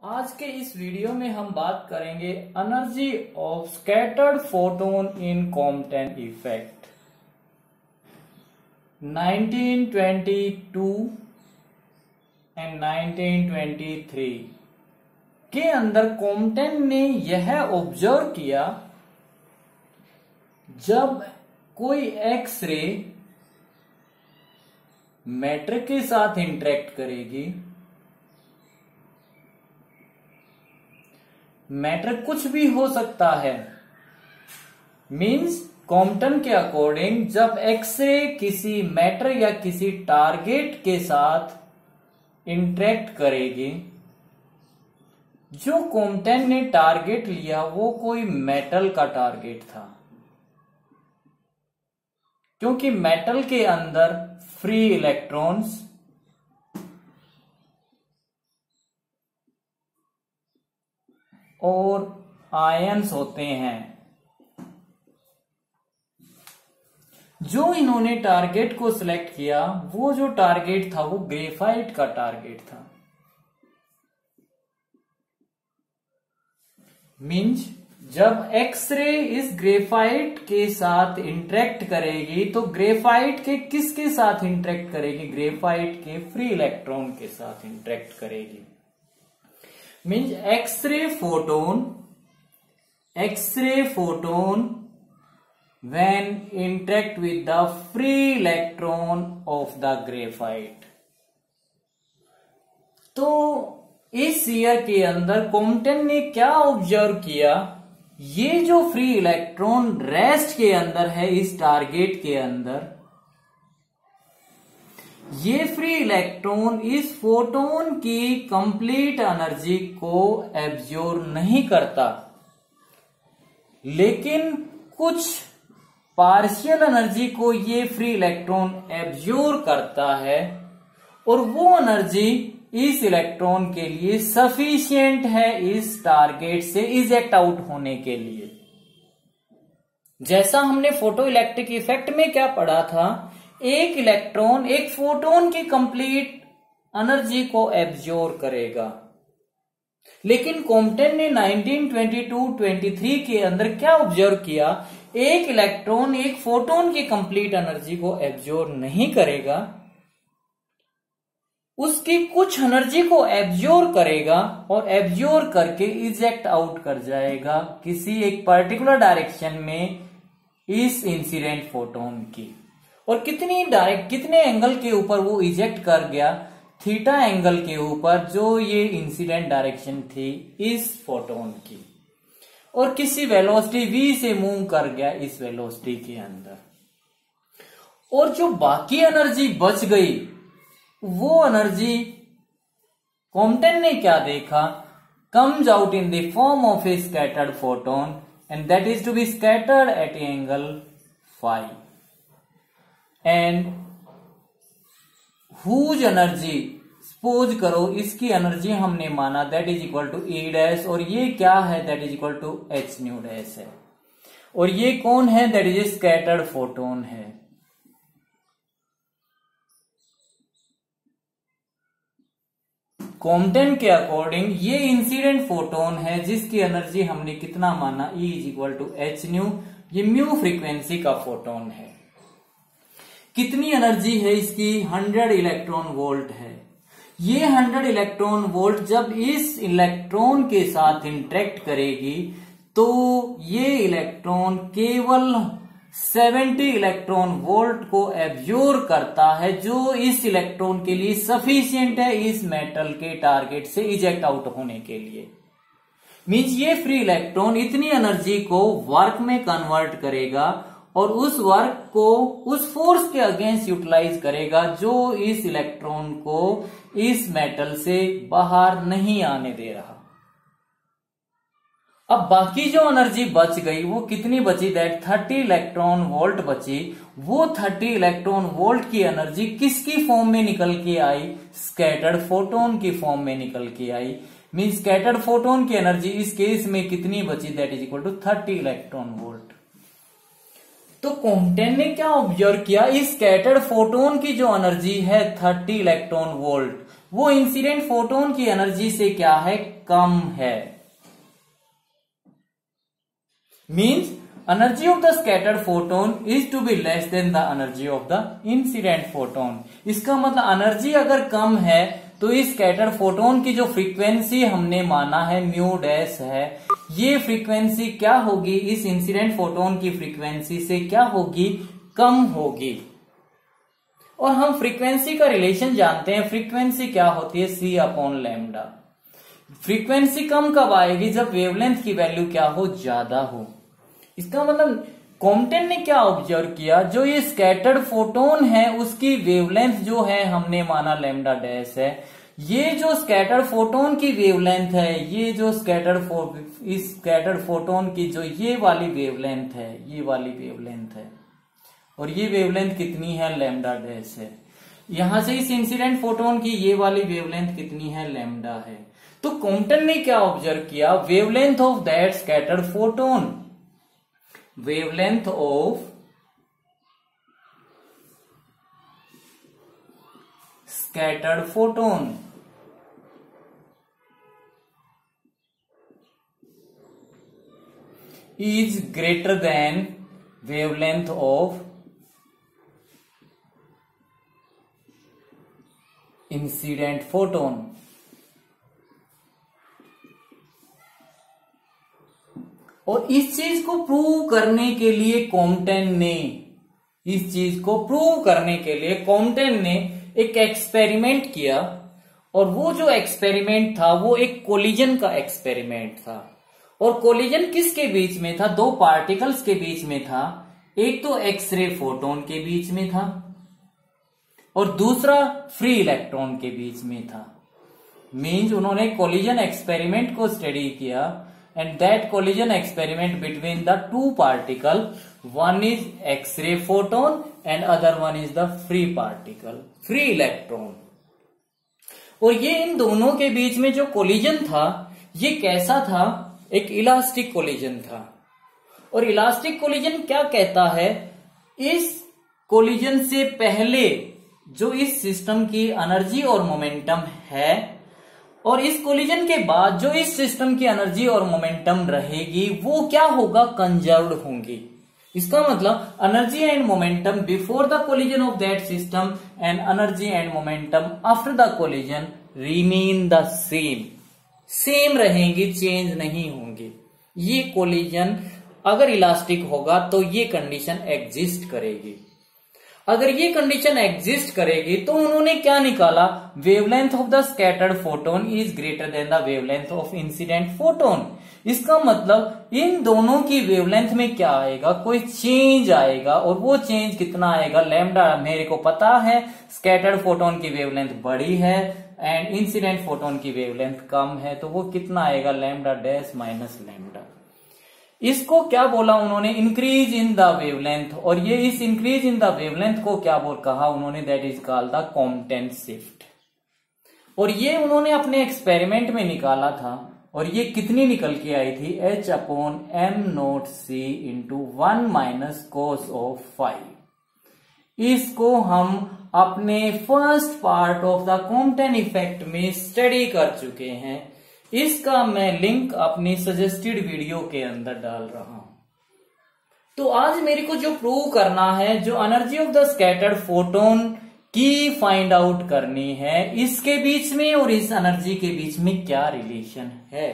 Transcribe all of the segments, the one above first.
आज के इस वीडियो में हम बात करेंगे energy of scattered photon in Compton effect. 1922 and 1923 के अंदर कॉम्पटन ने यह ऑब्जर्व किया, जब कोई एक्स रे मैटर के साथ इंटरेक्ट करेगी, मैटर कुछ भी हो सकता है, मींस कॉम्पटन के अकॉर्डिंग जब एक्सरे किसी मैटर या किसी टारगेट के साथ इंटरेक्ट करेगी, जो कॉम्पटन ने टारगेट लिया वो कोई मेटल का टारगेट था, क्योंकि मेटल के अंदर फ्री इलेक्ट्रॉन्स और आयंस होते हैं। जो इन्होंने टारगेट को सिलेक्ट किया, वो जो टारगेट था वो ग्रेफाइट का टारगेट था। मींस जब एक्सरे इस ग्रेफाइट के साथ इंटरेक्ट करेगी तो ग्रेफाइट के किसके साथ इंटरेक्ट करेगी? ग्रेफाइट के फ्री इलेक्ट्रॉन के साथ इंटरेक्ट करेगी। Means X ray photon when interact with the free electron of the graphite। तो इस ईयर के अंदर कॉम्पटन ने क्या ऑब्जर्व किया, ये जो फ्री इलेक्ट्रॉन रेस्ट के अंदर है, इस टारगेट के अंदर, ये फ्री इलेक्ट्रॉन इस फोटोन की कंप्लीट एनर्जी को एब्जॉर्ब नहीं करता, लेकिन कुछ पार्शियल एनर्जी को ये फ्री इलेक्ट्रॉन एब्जॉर्ब करता है, और वो एनर्जी इस इलेक्ट्रॉन के लिए सफिशिएंट है इस टारगेट से इजेक्ट आउट होने के लिए। जैसा हमने फोटो इलेक्ट्रिक इफेक्ट में क्या पढ़ा था, एक इलेक्ट्रॉन एक फोटोन की कंप्लीट एनर्जी को एब्जॉर्ब करेगा, लेकिन कॉम्पटन ने 1922-23 के अंदर क्या ऑब्जर्व किया, एक इलेक्ट्रॉन एक फोटोन की कंप्लीट एनर्जी को एब्जॉर्ब नहीं करेगा, उसकी कुछ एनर्जी को एब्जॉर्ब करेगा और एब्जॉर्ब करके इजेक्ट आउट कर जाएगा किसी एक पर्टिकुलर डायरेक्शन में इस इंसिडेंट फोटोन की। और कितने एंगल के ऊपर वो इजेक्ट कर गया? थीटा एंगल के ऊपर, जो ये इंसिडेंट डायरेक्शन थी इस फोटोन की, और किसी वेलोसिटी v से मूव कर गया इस वेलोसिटी के अंदर। और जो बाकी एनर्जी बच गई, वो एनर्जी कॉम्पटन ने क्या देखा, comes out in the form of a scattered photon and that is to be scattered at angle phi, and whose energy, suppose करो इसकी एनर्जी हमने माना that is equal to E dash, और ये क्या है, that is equal to H nu dash है, और ये कौन है, that is a scattered photon है। कॉम्पटन के अकॉर्डिंग ये इंसिडेंट फोटोन है जिसकी एनर्जी हमने कितना माना, E is equal to H nu, ये म्यू फ्रीक्वेंसी का फोटोन है। कितनी एनर्जी है इसकी? 100 इलेक्ट्रॉन वोल्ट है। ये 100 इलेक्ट्रॉन वोल्ट जब इस इलेक्ट्रॉन के साथ इंटरेक्ट करेगी, तो ये इलेक्ट्रॉन केवल 70 इलेक्ट्रॉन वोल्ट को एब्जॉर्ब करता है, जो इस इलेक्ट्रॉन के लिए सफिशिएंट है इस मेटल के टारगेट से इजेक्ट आउट होने के लिए। मींस ये फ्री इलेक्ट्रॉन इतनी एनर्जी को वर्क में कन्वर्ट करेगा और उस वर्क को उस फोर्स के अगेंस्ट यूटिलाइज करेगा, जो इस इलेक्ट्रॉन को इस मेटल से बाहर नहीं आने दे रहा। अब बाकी जो एनर्जी बच गई वो कितनी बची, दैट 30 इलेक्ट्रॉन वोल्ट बची। वो 30 इलेक्ट्रॉन वोल्ट की एनर्जी किसकी फॉर्म में निकल के आई? स्कैटर्ड फोटोन की फॉर्म में निकल के आई। मीन स्कैटर्ड फोटोन की एनर्जी इस केस में कितनी बची, that is equal to 30 electron volt. तो कॉम्पटन ने क्या ऑब्जर्व किया, इस स्कैटर्ड फोटोन की जो एनर्जी है 30 इलेक्ट्रॉन वोल्ट, वो इंसिडेंट फोटोन की एनर्जी से क्या है, कम है। Means energy of the scattered photon is to be less than the energy of the incident photon. इसका मतलब एनर्जी अगर कम है तो इस स्कैटर्ड फोटोन की जो फ्रीक्वेंसी हमने माना है म्यू डैश है, ये फ्रीक्वेंसी क्या होगी, इस इंसिडेंट फोटोन की फ्रीक्वेंसी से क्या होगी, कम होगी। और हम फ्रीक्वेंसी का रिलेशन जानते हैं, फ्रीक्वेंसी क्या होती है, सी अपॉन लैम्डा। फ्रीक्वेंसी कम कब आएगी, जब वेवलेंथ की वैल्यू क्या हो, ज्यादा हो। इसका मतलब कॉम्पटन ने क्या ऑब्जर्व किया, जो ये स्कैटर्ड फोटोन है उसकी वेवलेंथ जो है हमने माना लैम्डा डैश है। ये जो स्कैटर्ड फोटोन की वेवलेंथ है, ये जो इस स्कैटर्ड फोटोन की जो ये वाली वेवलेंथ है, ये वाली वेवलेंथ है, और ये वेवलेंथ कितनी है, लैम्डा डैश है। यहां से इस इंसिडेंट फोटोन की ये वाली वेवलेंथ कितनी है, लैम्डा है। तो कॉम्पटन ने क्या ऑब्जर्व किया, wavelength of that scattered photon, wavelength of scattered photon is greater than wavelength of incident photon। और इस चीज को प्रूव करने के लिए कॉम्पटन ने एक एक्सपेरिमेंट किया, और वो जो एक्सपेरिमेंट था वो एक कोलिजन का एक्सपेरिमेंट था। और कोलिजन किसके बीच में था, दो पार्टिकल्स के बीच में था। एक तो एक्सरे फोटोन के बीच में था और दूसरा फ्री इलेक्ट्रॉन के बीच में था। मीन्स उन्होंने कोलिजन एक्सपेरिमेंट को स्टडी किया, and that collision experiment between the two particle, one is X-ray photon and other one is the free particle, free electron। और ये इन दोनों के बीच में जो कोलिजन था ये कैसा था, एक इलास्टिक कोलिजन था। और इलास्टिक कोलिजन क्या कहता है, इस कोलिजन से पहले जो इस सिस्टम की एनर्जी और मोमेंटम है, और इस कोलिजन के बाद जो इस सिस्टम की एनर्जी और मोमेंटम रहेगी वो क्या होगा, कंजर्व्ड होंगी। इसका मतलब energy and momentum before the collision of that system and energy and momentum after the collision remain the same रहेंगी, चेंज नहीं होंगी। ये कोलिजन अगर इलास्टिक होगा तो ये कंडीशन एग्जिस्ट करेगी। अगर ये कंडीशन एग्जिस्ट करेगी तो उन्होंने क्या निकाला, wavelength of the scattered photon is greater than the wavelength of incident photon. इसका मतलब इन दोनों की वेवलेंथ में क्या आएगा, कोई चेंज आएगा। और वो चेंज कितना आएगा, लैम्डा। मेरे को पता है स्कैटर्ड फोटोन की वेवलेंथ बड़ी है एंड इंसिडेंट फोटोन की वेवलेंथ कम है, तो वो कितना आएगा, लैम्डा डैश माइनस लैम्डा। इसको क्या बोला उन्होंने, इंक्रीज इन द वेवलेंथ। और ये इस इंक्रीज इन द वेवलेंथ को क्या कहा उन्होंने, that is called the Compton shift. और ये उन्होंने अपने एक्सपेरिमेंट में निकाला था, और ये कितनी निकल के आई थी, H upon M note C into 1 minus cos of 5। इसको हम अपने first part of the Compton effect में स्टडी कर चुके हैं। इसका मैं लिंक अपनी सजेस्टेड वीडियो के अंदर डाल रहा हूं। तो आज मेरे को जो प्रूव करना है, जो energy of the scattered photon की फाइंड आउट करनी है, इसके बीच में और इस एनर्जी के बीच में क्या रिलेशन है।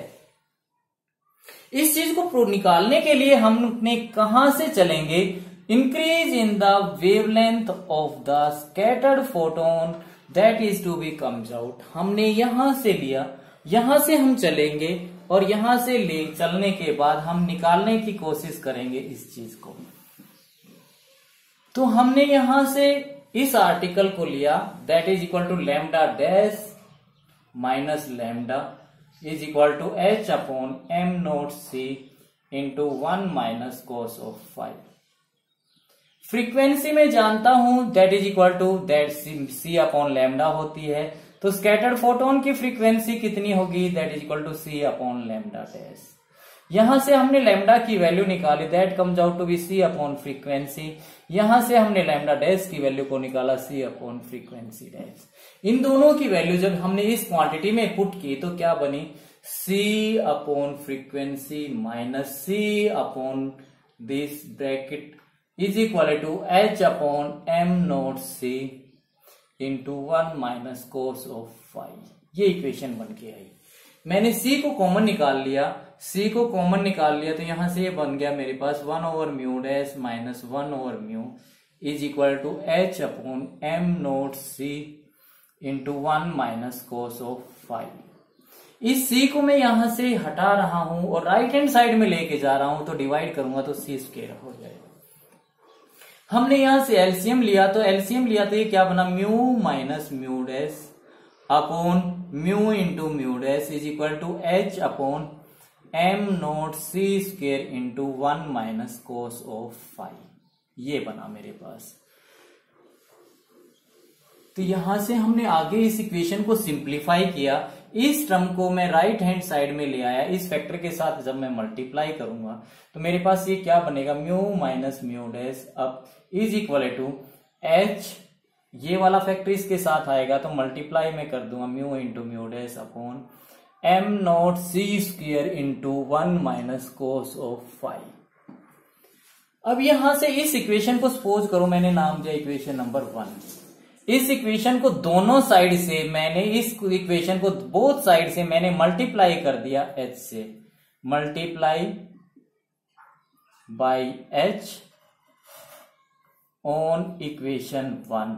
इस चीज को निकालने के लिए हम अपने कहां से चलेंगे, increase in the wavelength of the scattered photon that is to be comes out. हमने यहां से लिया, यहां से हम चलेंगे और यहां से ले चलने के बाद हम निकालने की कोशिश करेंगे इस चीज को। तो हमने यहां से इस आर्टिकल को लिया, that is equal to lambda dash minus lambda is equal to H upon M note C into 1 minus cos of 5। Frequency में जानता हूं that is equal to that C upon lambda होती है। तो स्कैटर्ड फोटोन की frequency कितनी होगी, that is equal to C upon lambda dash. यहां से हमने लैम्डा की वैल्यू निकाली, that comes out to be C upon frequency. यहां से हमने लैम्डा डैश की वैल्यू को निकाला सी अपॉन फ्रीक्वेंसी डैश। इन दोनों की वैल्यू जब हमने इस क्वांटिटी में पुट की तो क्या बनी, C upon frequency minus C upon this bracket is equal to H upon M nought C into 1 minus cos of phi. ये इक्वेशन बन के आई। मैंने c को कॉमन निकाल लिया, c को कॉमन निकाल लिया तो यहां से ये बन गया मेरे पास 1 over mu dash minus 1 over mu is equal to H upon M note C into 1 minus cos of phi. इस c को मैं यहां से हटा रहा हूं और राइट हैंड साइड में लेके जा रहा हूं तो डिवाइड करूंगा तो c स्क्वायर हो जाएगा। हमने यहां से एलसीएम लिया तो ये क्या बना, mu minus mu dash upon mu into mu dash is equal to H upon M note C square into 1 minus cos of phi. ये बना मेरे पास। तो यहां से हमने आगे इस इक्वेशन को सिंप्लीफाई किया। इस टर्म को मैं राइट हैंड साइड में ले आया, इस फैक्टर के साथ जब मैं मल्टीप्लाई करूंगा तो मेरे पास ये क्या बनेगा, म्यू माइनस म्यू डैश अब इज इक्वल टू एच, ये वाला फैक्टर इसके साथ आएगा तो मल्टीप्लाई में कर दूंगा mu into mu dash upon M nought C square into 1 minus cos of phi. अब यहां से इस इक्वेशन को सपोज करो मैंने नाम दिया इक्वेशन नंबर 1। इस इक्वेशन को दोनों साइड से मैंने इस इक्वेशन को बोथ साइड से मैंने मल्टीप्लाई कर दिया h से, multiply by h on equation 1,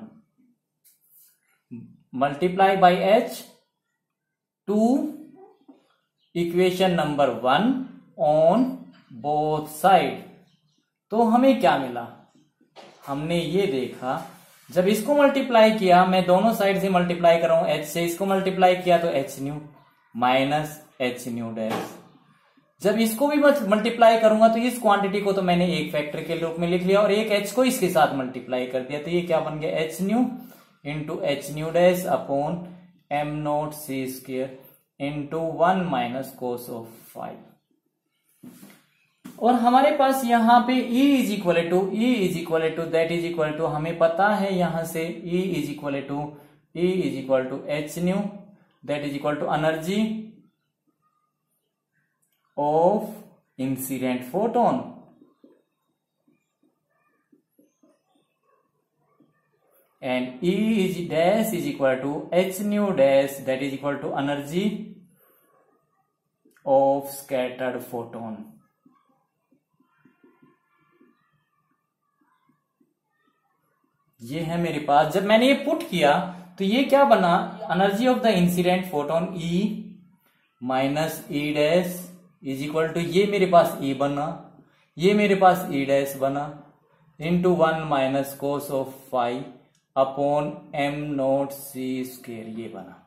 multiply by h to equation number 1 on both side. तो हमें क्या मिला, हमने ये देखा जब इसको मल्टीप्लाई किया, मैं दोनों साइड से मल्टीप्लाई कर रहा हूं h से, इसको मल्टीप्लाई किया तो h nu minus h nu dash. जब इसको भी मल्टीप्लाई करूंगा तो इस क्वांटिटी को तो मैंने एक फैक्टर के रूप में लिख लिया और एक h को इसके साथ मल्टीप्लाई कर दिया तो ये क्या बन गया, h nu into h nu dash upon M note C square into 1 minus cos of phi. और हमारे पास यहां पे E is equal to that is equal to हमें पता है यहां से E is equal to H nu that is equal to energy of incident photon and E is dash is equal to h nu dash that is equal to energy of scattered photon। ये है मेरे पास। जब मैंने ये put किया तो ये क्या बना, energy of the incident photon E minus E dash is equal to ये मेरे पास E बना, ये मेरे पास E डैश बना into 1 minus cos of phi upon M note C square, ये बना।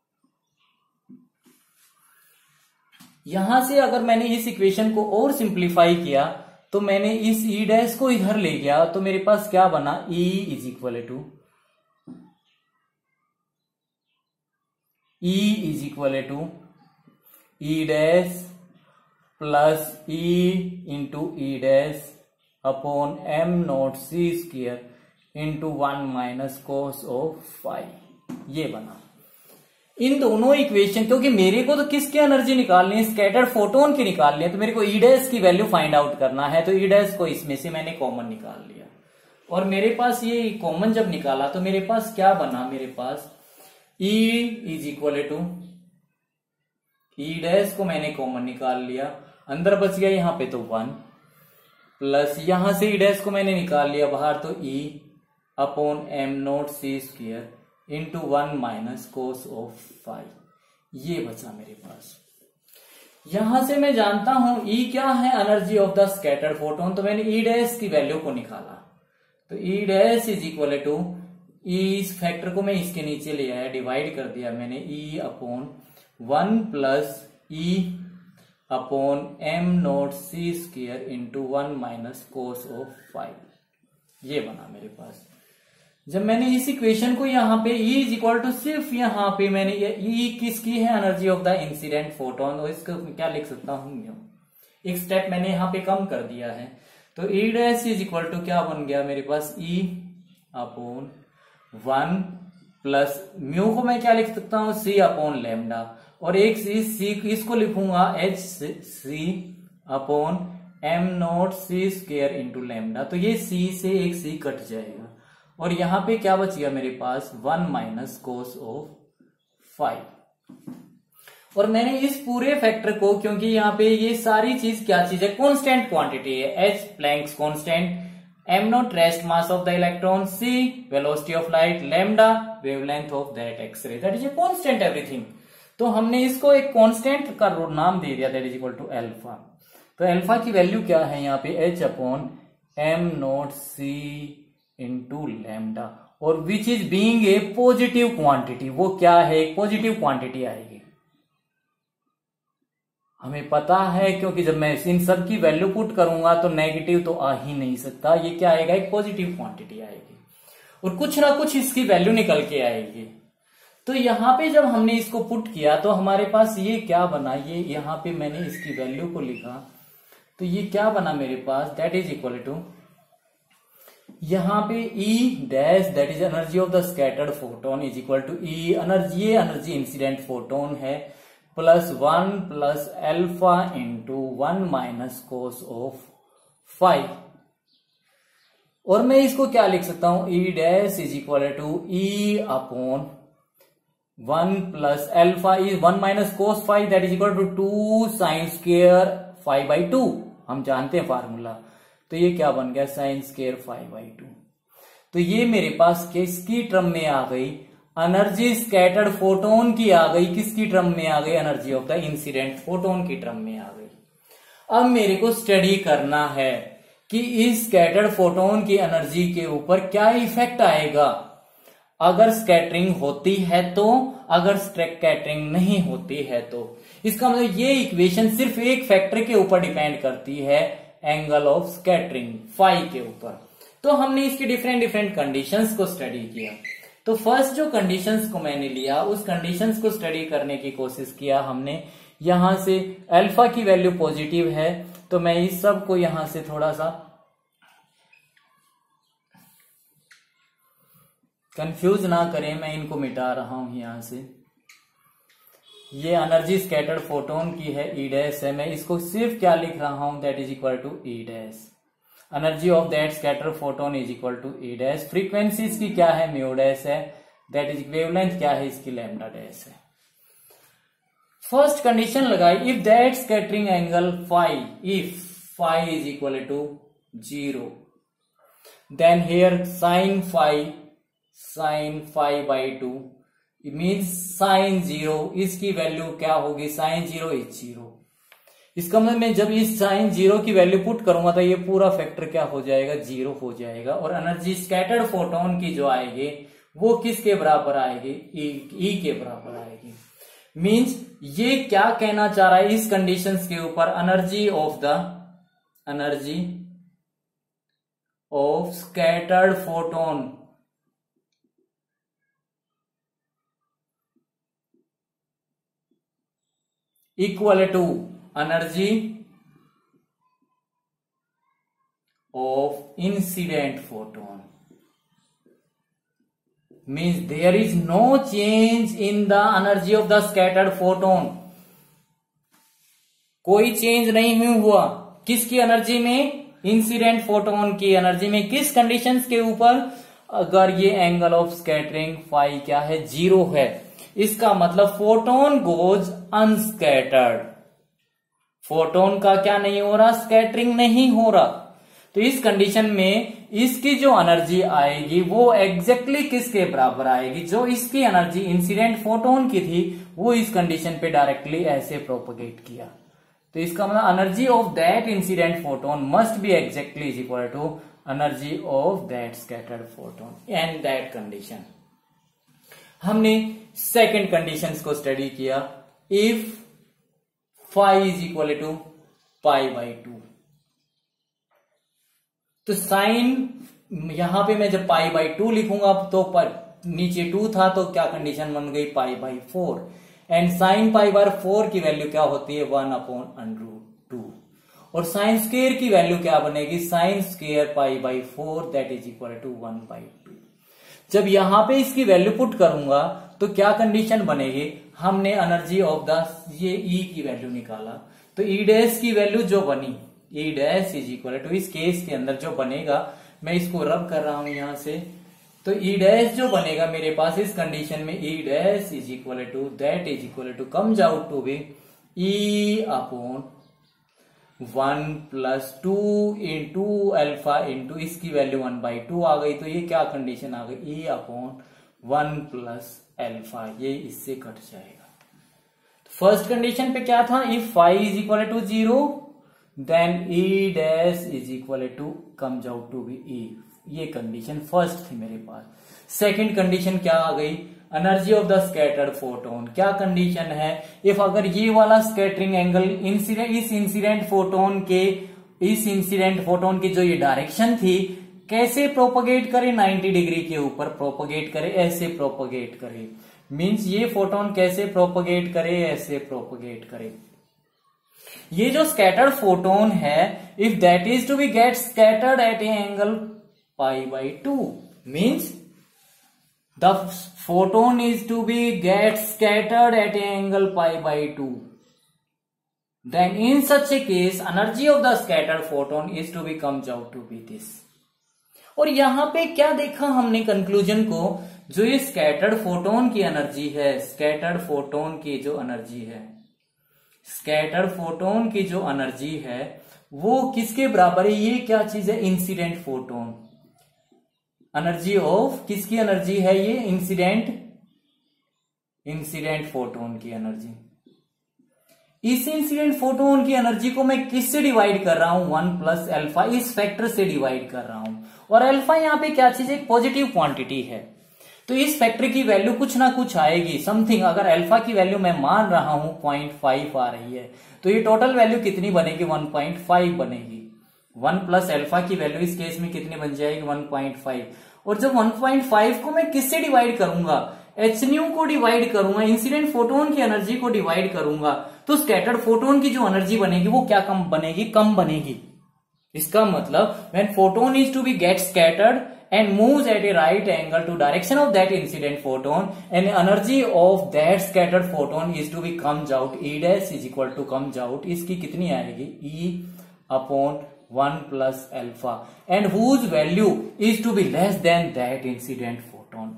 यहां से अगर मैंने इस इक्वेशन को और सिंप्लीफाई किया तो मैंने इस ई डैश को इधर ले गया तो मेरे पास क्या बना, E is equal to E dash plus E into E dash upon M note C square into 1 minus cos of phi. ये बना। इन दोनों इक्वेशन, क्योंकि मेरे को तो किसकी एनर्जी निकालनी है, स्कैटर्ड फोटोन की निकालनी है, तो मेरे को ई डैश की वैल्यू फाइंड आउट करना है तो ई डैश को इसमें से मैंने कॉमन निकाल लिया और मेरे पास ये कॉमन जब निकाला तो मेरे पास क्या बना, मेरे पास E is equal to E dash को मैंने कॉमन निकाल लिया, अंदर बच गया यहां पे तो 1 प्लस यहां से ई डैश को मैंने निकाल लिया बाहर तो E upon M note C square into 1 minus cos of phi. ये बचा मेरे पास। यहां से मैं जानता हूं E क्या है, energy of the scattered photon, तो मैंने E डैश की वैल्यू को निकाला तो E dash is equal to E, इस फैक्टर को मैं इसके नीचे ले आया, डिवाइड कर दिया मैंने, E upon 1 plus E upon M note C square into 1 minus cos of phi. ये बना मेरे पास। जब मैंने इस इक्वेशन को यहां पे E इज इक्वल टू सिर्फ यहां पे मैंने E किसकी है, energy of the incident photon, और इसको क्या लिख सकता हूं, म्यू एक स्टेप मैंने यहाँ पे कम कर दिया है। तो E dash is equal to क्या बन गया मेरे पास, ई अपॉन 1 प्लस म्यू को मैं क्या लिख सकता हूं, सी अपॉन लैम्डा, और एक सी इसको लिखूंगा H C upon M nought C square into lambda. तो ये सी से एक सी कट जाएगा और यहां पे क्या बच गया मेरे पास 1 माइनस कोस ऑफ 5। और मैंने इस पूरे फैक्टर को, क्योंकि यहाँ पे ये सारी चीज क्या चीज है, कांस्टेंट क्वांटिटी है, H Planck's constant, M nought rest mass of the electron, C velocity of light, lambda wavelength of that X ray, that is a constant everything. तो हमने इसको एक कांस्टेंट का नाम दे दिया, that is equal to alpha. तो अल्फा की वैल्यू क्या है यहाँ पे, H upon M nought C into lambda, और which is being a positive quantity. वो क्या है, एक पॉजिटिव क्वांटिटी आएगी, हमें पता है, क्योंकि जब मैं इन सब की वैल्यू पुट करूंगा तो नेगेटिव तो आ ही नहीं सकता, ये क्या आएगा, एक पॉजिटिव क्वांटिटी आएगी और कुछ ना कुछ इसकी वैल्यू निकल के आएगी। तो यहां पे जब हमने इसको पुट किया तो हमारे पास ये क्या बना, ये यहां पे मैंने इसकी वैल्यू को लिखा, तो ये क्या बना मेरे पास, दैट इज इक्वल टू यहां पे E dash that is energy of the scattered photon is equal to E energy, ये एनर्जी इंसिडेंट फोटोन है, plus 1 plus alpha into 1 minus cos of 5। और मैं इसको क्या लिख सकता हूं, E dash is equal to E upon 1 plus alpha is 1 minus cos 5 that is equal to 2 sine square 5/2, हम जानते हैं फार्मूला। तो ये क्या बन गया, साइन स्क्वायर 5/2। तो ये मेरे पास किसकी टर्म में आ गई, एनर्जी स्कैटर्ड फोटोन की आ गई, किसकी टर्म में आ गई, energy of the incident photon की टर्म में आ गई। अब मेरे को स्टडी करना है कि इस स्कैटर्ड फोटोन की एनर्जी के ऊपर क्या इफेक्ट आएगा अगर स्कैटरिंग होती है तो, अगर स्कैटरिंग नहीं होती है तो। इसका मतलब ये इक्वेशन सिर्फ एक फैक्टर के ऊपर डिपेंड करती है, एंगल ऑफ स्कैटरिंग फाई के ऊपर। तो हमने इसके डिफरेंट डिफरेंट कंडीशंस को स्टडी किया। तो फर्स्ट जो कंडीशंस को मैंने लिया, उस कंडीशंस को स्टडी करने की कोशिश किया हमने। यहां से अल्फा की वैल्यू पॉजिटिव है, तो मैं इस सब को यहां से थोड़ा सा कंफ्यूज ना करें, मैं इनको मिटा रहा हूं यहां से। ये एनर्जी स्कैटर्ड फोटोन की है, ई डैश है, मैं इसको सिर्फ क्या लिख रहा हूं, that is equal to E dash, energy of that scatter photon is equal to E dash. Frequency इसकी क्या है, म्यू डैश है, दैट इज वेवलेंथ क्या है इसकी, लैम्डा डैश है। फर्स्ट कंडीशन लगाई, if that scattering angle phi, if phi is equal to 0, then here sine phi by 2 means sine 0, इसकी वैल्यू क्या होगी, साइन 0 इज 0। इसका मतलब मैं जब इस साइन 0 की वैल्यू पुट करूंगा तो ये पूरा फैक्टर क्या हो जाएगा, 0 हो जाएगा। और एनर्जी स्कैटर्ड फोटोन की जो आएगी वो किसके बराबर आएगी, ई के बराबर आएगी। मींस ये क्या कहना चाह रहा है इस कंडीशंस के ऊपर, energy of scattered photon equal to energy of incident photon. Means there is no change in the energy of the scattered photon, कोई चेंज नहीं हुआ किसकी एनर्जी में, इंसिडेंट फोटोन की एनर्जी में। किस कंडीशंस के ऊपर, अगर ये एंगल ऑफ स्कैटरिंग फाई क्या है, 0 है, इसका मतलब फोटोन गोज अनस्कैटर्ड, फोटोन का क्या नहीं हो रहा, स्कैटरिंग नहीं हो रहा। तो इस कंडीशन में इसकी जो एनर्जी आएगी वो एग्जैक्टली किसके बराबर आएगी, जो इसकी एनर्जी इंसिडेंट फोटोन की थी वो इस कंडीशन पे डायरेक्टली ऐसे प्रोपोगेट किया। तो इसका मतलब energy of that incident photon must be exactly is equal to energy of that scattered photon and that condition. हमने सेकेंड कंडीशंस को स्टडी किया, if phi is equal to pi by 2। तो sign यहां पे मैं जब पाई बाई 2 लिखूंगा तो पर नीचे 2 था तो क्या कंडीशन बन गई, pi by 4। And sine pi बार 4 की वैल्यू क्या होती है, 1/√2। और साइन स्क्वायर की वैल्यू क्या बनेगी, sine square pi by 4 that is equal to 1/2। जब यहां पे इसकी वैल्यू पुट करूंगा तो क्या कंडीशन बनेगी, हमने एनर्जी ऑफ द ये ई की वैल्यू निकाला, तो ई डैश की वैल्यू जो बनी, E dash is equal to, इस केस के अंदर जो बनेगा, मैं इसको रब कर रहा हूं यहां से, तो ई डैश जो बनेगा मेरे पास इस कंडीशन में, E dash is equal to that is equal to comes out to be E upon 1 plus 2 into alpha into इसकी वैल्यू 1/2 आ गई, तो ये क्या कंडीशन आ गई, ई अपॉन 1 प्लस अल्फा, ये इससे कट जाएगा। तो फर्स्ट कंडीशन पे क्या था, if phi is equal to 0 then E dash is equal to comes out to be E, ये कंडीशन फर्स्ट थी मेरे पास। सेकंड कंडीशन क्या आ गई, energy of the scattered photon, क्या कंडीशन है, इफ अगर ये वाला स्कैटरिंग एंगल इस इंसिडेंट फोटोन की जो ये डायरेक्शन थी कैसे प्रोपगेट करे, 90 डिग्री के ऊपर प्रोपगेट करे, ऐसे प्रोपगेट करे, मींस ये फोटोन कैसे प्रोपगेट करे, ऐसे प्रोपगेट करे। ये जो स्कैटर्ड फोटोन है, if that is to be get scattered at a angle π/2 means the photon is to be get scattered at an angle π/2, then in such a case energy of the scattered photon is to be comes out to be this। और यहां पे क्या देखा हमने conclusion को, जो ये scattered photon की एनर्जी है, स्कैटर्ड फोटोन की जो एनर्जी है, स्कैटर्ड फोटोन की जो एनर्जी है वो किसके बराबर है, ये क्या चीज है, इंसिडेंट फोटोन, एनर्जी ऑफ किसकी एनर्जी है, ये इंसिडेंट फोटोन की एनर्जी। इस इंसिडेंट फोटोन की एनर्जी को मैं किससे डिवाइड कर रहा हूं, 1 प्लस अल्फा, इस फैक्टर से डिवाइड कर रहा हूं, और अल्फा यहां पे क्या चीज है, पॉजिटिव क्वांटिटी है, तो इस फैक्टर की वैल्यू कुछ ना कुछ आएगी, समथिंग। अगर अल्फा की वैल्यू मैं मान रहा हूं 0.5 आ रही है, तो ये टोटल वैल्यू कितनी बनेगी, 1.5 बनेगी। 1 प्लस अल्फा की वैल्यू इस केस में कितनी बन जाएगी, 1.5। और जब 1.5 को मैं किससे डिवाइड करूंगा, एच न्यू को डिवाइड करूंगा, इंसिडेंट फोटोन की एनर्जी को डिवाइड करूंगा, तो स्कैटर्ड फोटोन की जो एनर्जी बनेगी वो क्या कम बनेगी, कम बनेगी। इसका मतलब when photon is to be get scattered and moves at a right angle to direction of that incident photon, and energy of that scattered photon is to be comes out, E dash is equal to comes out, इसकी कितनी आएगी, E upon 1 plus alpha, and whose value is to be less than that incident photon,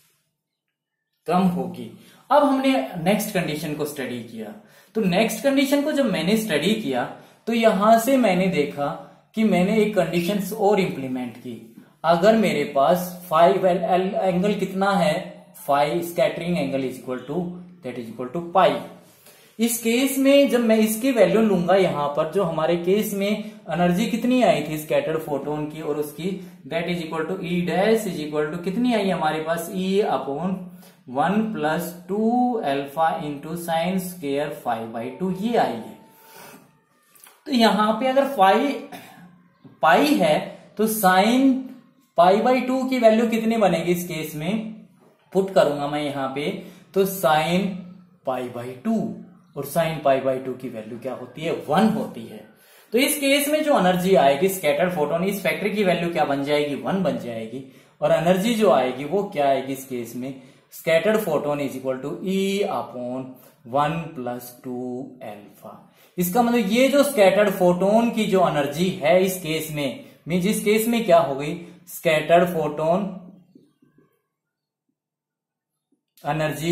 कम होगी। अब हमने next condition को study किया, तो next condition को जब मैंने स्टडी किया तो यहां से मैंने देखा कि मैंने एक कंडीशन और इंप्लीमेंट की। अगर मेरे पास फाइव एंगल कितना है, phi scattering angle is equal to that is equal to pi, इस केस में जब मैं इसकी वैल्यू लूंगा, यहां पर जो हमारे केस में एनर्जी कितनी आई थी स्कैटर्ड फोटोन की और उसकी, that is equal to E dash is equal to कितनी आई हमारे पास, E upon 1 plus 2 alpha into sine square 5/2, ये आई है। तो यहां पे अगर पाई है तो साइन π/2 की वैल्यू कितनी बनेगी, इस केस में पुट करूंगा मैं यहां पे, तो साइन π/2, और साइन π/2 की वैल्यू क्या होती है, 1 होती है। तो इस केस में जो एनर्जी आएगी स्कैटर्ड फोटोन, इस फैक्टर की वैल्यू क्या बन जाएगी, 1 बन जाएगी, और एनर्जी जो आएगी वो क्या आएगी इस केस में, scattered photon is equal to E upon 1 plus 2 alpha. इसका मतलब ये जो स्कैटर्ड फोटोन की जो एनर्जी है इस केस में, मींस इस केस में क्या हो गई, scattered photon energy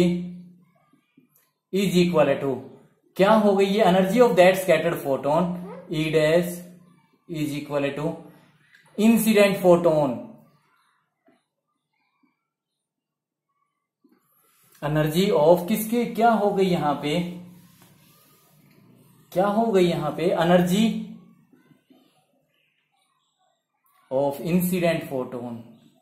is equal to क्या हो गई, ये energy of that scattered photon E dash is equal to incident photon energy of किसके, क्या हो गई यहां पे, क्या हो गई यहां पे, एनर्जी ऑफ इंसिडेंट फोटोन,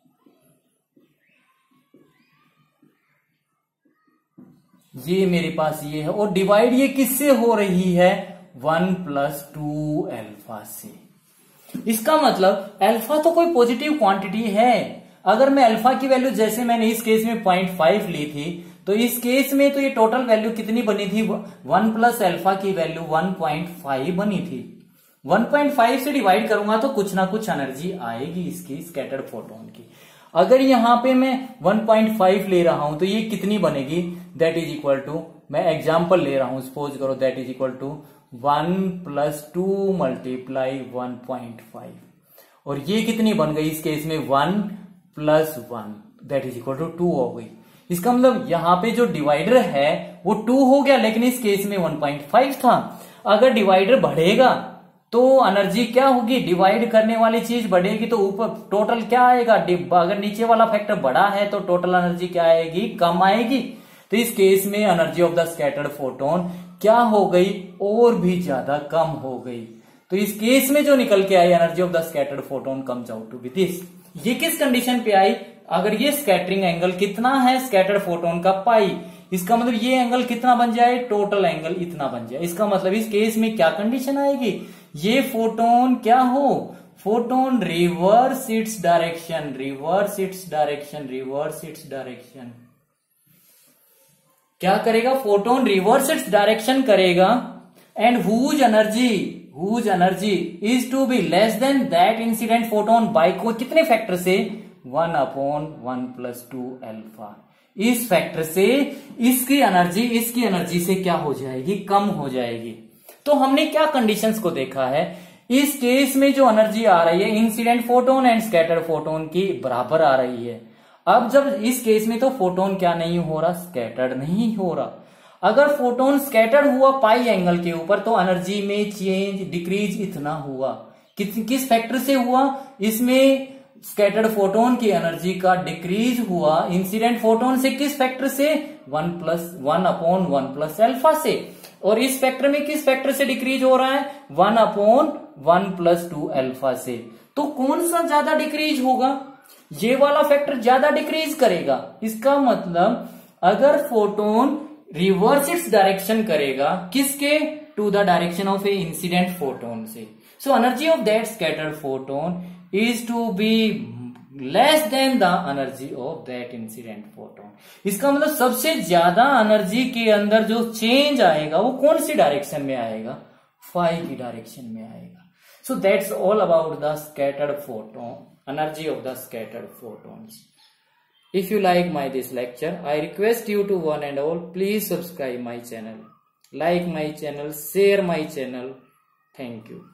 ये मेरे पास ये है, और डिवाइड ये किससे हो रही है, 1 प्लस 2 अल्फा से। इसका मतलब अल्फा तो कोई पॉजिटिव क्वांटिटी है, अगर मैं अल्फा की वैल्यू जैसे मैंने इस केस में 0.5 ली थी, तो इस केस में तो ये टोटल वैल्यू कितनी बनी थी, 1 प्लस अल्फा की वैल्यू 1.5 बनी थी। 1.5 से डिवाइड करूंगा तो कुछ ना कुछ एनर्जी आएगी इसकी स्कैटर्ड फोटोन की। अगर यहां पे मैं 1.5 ले रहा हूं तो ये कितनी बनेगी, दैट इज इक्वल टू, मैं एग्जाम्पल ले रहा हूं, सपोज करो दैट इज इक्वल टू 1 + 2 × 1.5, और ये कितनी बन गई इस केस में 1 + 1 दैट इज इक्वल टू 2 हो गई। इसका मतलब यहां पे जो डिवाइडर है वो 2 हो गया, लेकिन इस केस में 1.5 था। अगर डिवाइडर बढ़ेगा तो एनर्जी क्या होगी, डिवाइड करने वाली चीज बढ़ेगी तो ऊपर टोटल क्या आएगा, अगर नीचे वाला फैक्टर बड़ा है तो टोटल एनर्जी क्या आएगी, कम आएगी। तो इस केस में energy of the scattered photon क्या हो गई, और भी ज्यादा कम हो गई। तो इस केस में जो निकल के आई energy of the scattered photon comes out to be this. ये किस कंडीशन पे आई, अगर ये स्कैटरिंग एंगल कितना है स्कैटर्ड फोटोन का पाई, इसका मतलब ये एंगल कितना बन जाए, टोटल एंगल इतना बन जाए। इसका मतलब इस केस में क्या कंडीशन आएगी, ये फोटोन क्या हो, photon reverse its direction, reverse its direction, reverse its direction. क्या करेगा, फोटोन रिवर्स इट्स डायरेक्शन करेगा, and whose energy is to be less than that incident photon by को कितने फैक्टर से, 1/1 + 2 अल्फा। इस फैक्टर से इसकी एनर्जी से क्या हो जाएगी, कम हो जाएगी। तो हमने क्या कंडीशंस को देखा है, इस केस में जो एनर्जी आ रही है incident photon and scattered photon की बराबर आ रही है। अब जब इस केस में तो फोटोन क्या नहीं हो रहा, स्कैटर्ड नहीं हो रहा। अगर फोटोन स्कैटर्ड हुआ पाई एंगल के ऊपर तो एनर्जी में चेंज डिक्रीज इतना हुआ, किस फैक्टर से हुआ, इसमें स्कैटर्ड फोटोन की एनर्जी का डिक्रीज हुआ इंसिडेंट फोटोन से, किस फैक्टर से, 1/1 + अल्फा से। और इस फैक्टर में किस फैक्टर से डिक्रीज हो रहा है, 1/1 + 2 अल्फा से। तो कौन सा ज्यादा डिक्रीज होगा, ये वाला फैक्टर ज्यादा डिक्रीज करेगा। इसका मतलब अगर फोटोन रिवर्स इट्स डायरेक्शन करेगा किसके, to the direction of a incident photon से, so energy of that scattered photon is to be less than the energy of that incident photon. इसका मतलब सबसे ज्यादा एनर्जी के अंदर जो चेंज आएगा वो कौन सी डायरेक्शन में आएगा, फाई की डायरेक्शन में आएगा। So that's all about the scattered photon, energy of the scattered photons. If you like this lecture, I request you to one and all, please subscribe my channel, like my channel, share my channel. Thank you.